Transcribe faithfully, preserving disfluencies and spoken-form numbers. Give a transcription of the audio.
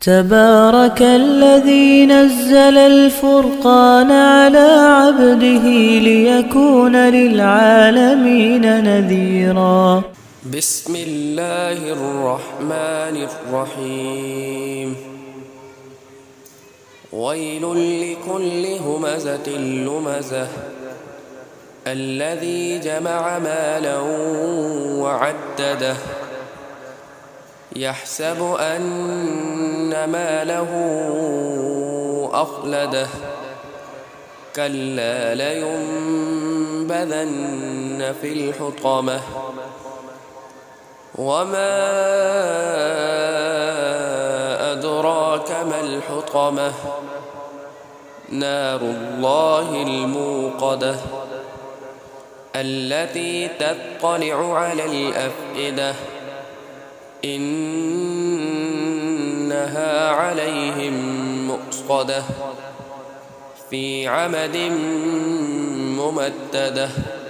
تبارك الذي نزل الفرقان على عبده ليكون للعالمين نذيرا. بسم الله الرحمن الرحيم. ويل لكل همزة لمزة الذي جمع مالا وعدده يحسب أن ماله أخلده كلا لينبذن في الحطمة وما أدراك ما الحطمة نار الله الموقدة التي تطلع على الأفئدة إنها عليهم مؤصدة في عمد ممددة.